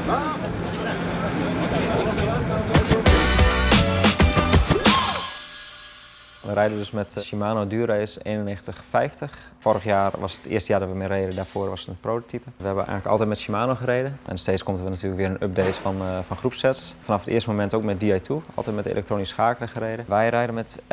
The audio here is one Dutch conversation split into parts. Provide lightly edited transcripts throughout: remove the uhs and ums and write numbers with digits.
We rijden dus met Shimano Dura-Ace 9150. Vorig jaar was het eerste jaar dat we mee reden, daarvoor was het een prototype. We hebben eigenlijk altijd met Shimano gereden. En steeds komt er natuurlijk weer een update van groepsets. Vanaf het eerste moment ook met Di2, altijd met elektronisch schakelen gereden. Wij rijden met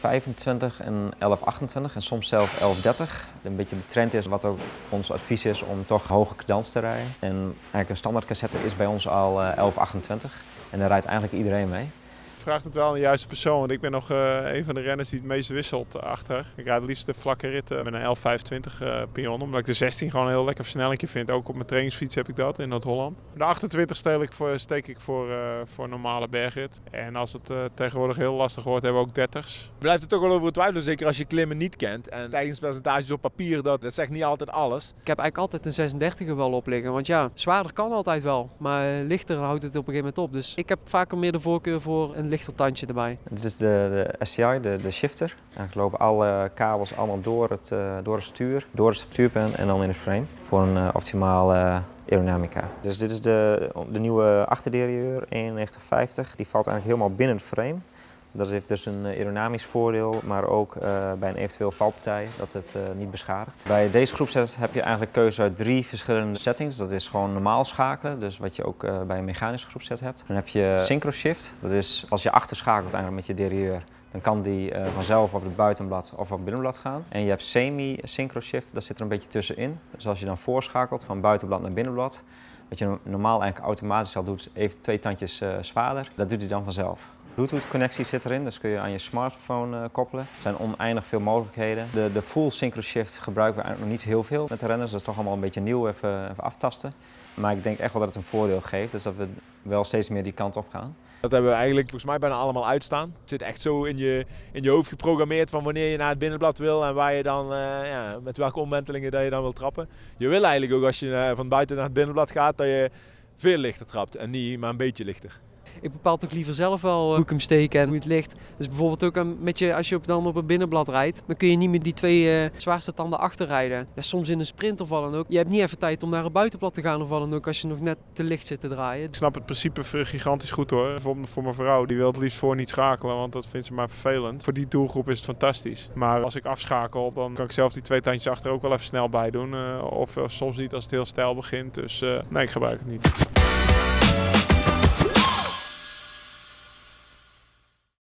1125 en 1128 en soms zelf 1130. Een beetje de trend is, wat ook ons advies is, om toch hoge cadans te rijden. En eigenlijk een standaard cassette is bij ons al 1128 en daar rijdt eigenlijk iedereen mee. Vraagt het wel aan de juiste persoon, want ik ben nog een van de renners die het meest wisselt achter. Ik rijd het liefst de vlakke ritten met een 1125 pion, omdat ik de 16 gewoon een heel lekker versnellingje vind. Ook op mijn trainingsfiets heb ik dat in Noord-Holland. De 28 steek ik voor een normale bergrit. En als het tegenwoordig heel lastig wordt, hebben we ook 30's. Blijft het toch wel over twijfelen, zeker als je klimmen niet kent. En stijgingspercentages op papier, dat zegt niet altijd alles. Ik heb eigenlijk altijd een 36er wel op liggen, want ja, zwaarder kan altijd wel. Maar lichter houdt het op een gegeven moment op. Dus ik heb vaker meer de voorkeur voor een lichter tandje erbij. Dit is de SCI, de shifter. Eigenlijk lopen alle kabels allemaal door het stuur, door het stuurpen en dan in de frame. Voor een optimale aerodynamica. Dus dit is de nieuwe achterderailleur 9150. Die valt eigenlijk helemaal binnen het frame. Dat heeft dus een aerodynamisch voordeel, maar ook bij een eventueel valpartij dat het niet beschadigt. Bij deze groepset heb je eigenlijk keuze uit 3 verschillende settings. Dat is gewoon normaal schakelen, dus wat je ook bij een mechanische groepset hebt. Dan heb je synchro shift, dat is als je achterschakelt eigenlijk met je derailleur. Dan kan die vanzelf op het buitenblad of op het binnenblad gaan. En je hebt semi-synchro shift, dat zit er een beetje tussenin. Dus als je dan voorschakelt van buitenblad naar binnenblad, wat je normaal eigenlijk automatisch al doet, even 2 tandjes zwaarder, dat doet hij dan vanzelf. Bluetooth-connectie zit erin, dus kun je aan je smartphone koppelen. Er zijn oneindig veel mogelijkheden. De full synchro shift gebruiken we eigenlijk nog niet heel veel met de renners. Dat is toch allemaal een beetje nieuw, even aftasten. Maar ik denk echt wel dat het een voordeel geeft, dus dat we wel steeds meer die kant op gaan. Dat hebben we eigenlijk volgens mij bijna allemaal uitstaan. Het zit echt zo in je hoofd geprogrammeerd van wanneer je naar het binnenblad wil en waar je dan, met welke omwentelingen dat je dan wil trappen. Je wil eigenlijk ook als je van buiten naar het binnenblad gaat, dat je veel lichter trapt en niet maar een beetje lichter. Ik bepaal toch liever zelf wel hoe ik hem steek en hoe het ligt. Dus bijvoorbeeld ook als je dan op een binnenblad rijdt, dan kun je niet met die 2 zwaarste tanden achter rijden. Ja, soms in een sprint of wat dan ook. Je hebt niet even tijd om naar een buitenblad te gaan of wat dan ook als je nog net te licht zit te draaien. Ik snap het principe gigantisch goed hoor. Voor mijn vrouw, die wil het liefst voor niet schakelen, want dat vindt ze maar vervelend. Voor die doelgroep is het fantastisch. Maar als ik afschakel, dan kan ik zelf die 2 tandjes achter ook wel even snel bij doen. Of soms niet als het heel steil begint. Dus nee, ik gebruik het niet.